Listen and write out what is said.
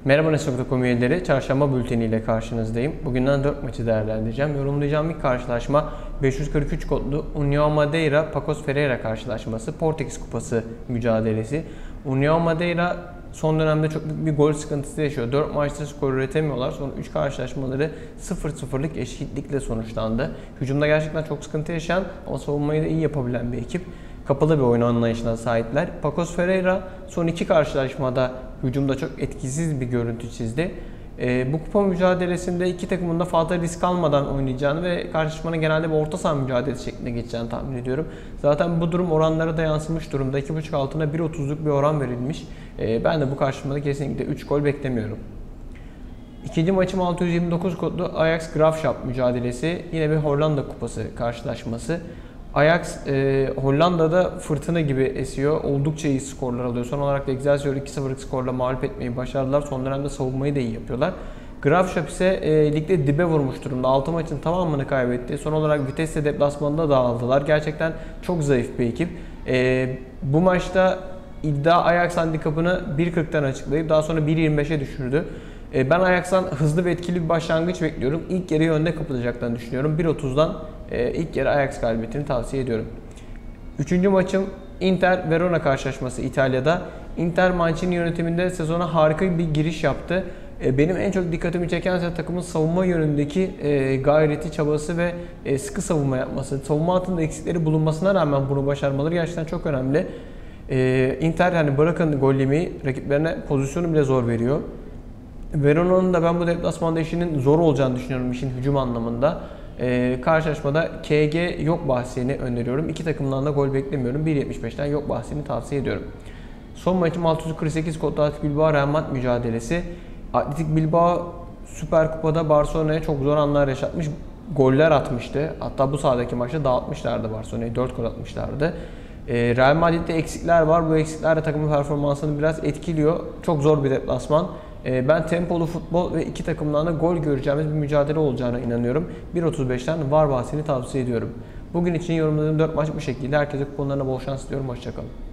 Merhaba Nesos.com üyeleri, çarşamba bülteniyle karşınızdayım. Bugünden 4 maçı değerlendireceğim. Yorumlayacağım ilk karşılaşma 543 kodlu União Madeira Paços Ferreira karşılaşması, Portekiz Kupası mücadelesi. União Madeira son dönemde çok büyük bir gol sıkıntısı yaşıyor. 4 maçta skor üretemiyorlar. Son 3 karşılaşmaları 0-0'lık eşitlikle sonuçlandı. Hücumda gerçekten çok sıkıntı yaşayan ama savunmayı da iyi yapabilen bir ekip. Kapalı bir oyun anlayışına sahipler. Paços Ferreira son 2 karşılaşmada hücumda çok etkisiz bir görüntü çizdi. Bu kupa mücadelesinde iki takımın da fazla risk almadan oynayacağını ve karşılaşmanın genelde bir orta saha mücadelesi şeklinde geçeceğini tahmin ediyorum. Zaten bu durum oranlara da yansımış durumda. 2.5 altına 1.30'luk bir oran verilmiş. Ben de bu karşılaşmada kesinlikle 3 gol beklemiyorum. İkinci maçım 629 kodlu Ajax Graafschap mücadelesi. Yine bir Hollanda Kupası karşılaşması. Ajax Hollanda'da fırtına gibi esiyor. Oldukça iyi skorlar alıyor. Son olarak da Excelsior 2-0'lık skorla mağlup etmeyi başardılar. Son dönemde savunmayı da iyi yapıyorlar. Graafschap ise ligde dibe vurmuş durumda. 6 maçın tamamını kaybetti. Son olarak Vitesse deplasmanında dağıldılar. Gerçekten çok zayıf bir ekip. Bu maçta iddia Ajax handikapını 1.40'tan açıklayıp daha sonra 1.25'e düşürdü. Ben Ajax'tan hızlı ve etkili bir başlangıç bekliyorum. İlk yarıyı önde kapatacaklarını düşünüyorum. 1.30'dan ilk yarı Ajax galibiyetini tavsiye ediyorum. Üçüncü maçım Inter Verona karşılaşması İtalya'da. Inter Mancini yönetiminde sezona harika bir giriş yaptı. Benim en çok dikkatimi çeken ise takımın savunma yönündeki gayreti, çabası ve sıkı savunma yapması. Savunma hattında eksikleri bulunmasına rağmen bunu başarmaları gerçekten çok önemli. Inter hani bırakın gol yemeyi rakiplerine pozisyonu bile zor veriyor. Verona'nın da ben bu deplasmanda işinin zor olacağını düşünüyorum işin hücum anlamında. Karşılaşmada KG yok bahsini öneriyorum. İki takımdan da gol beklemiyorum. 1.75'ten yok bahsini tavsiye ediyorum. Son maçım 648 kodlu Atletik Bilbao Real Madrid mücadelesi. Atletik Bilbao Süper Kupa'da Barcelona'ya çok zor anlar yaşatmış. Goller atmıştı. Hatta bu sahadaki maçta dağıtmışlardı Barcelona'yı. 4 gol atmışlardı. Real Madrid'de eksikler var. Bu eksikler de takımın performansını biraz etkiliyor. Çok zor bir deplasman. Ben tempolu futbol ve iki takımdan da gol göreceğimiz bir mücadele olacağına inanıyorum. 1.35'ten var bahsini tavsiye ediyorum. Bugün için yorumladığım 4 maç bu şekilde. Herkese kuponlarına bol şans diliyorum. Hoşçakalın.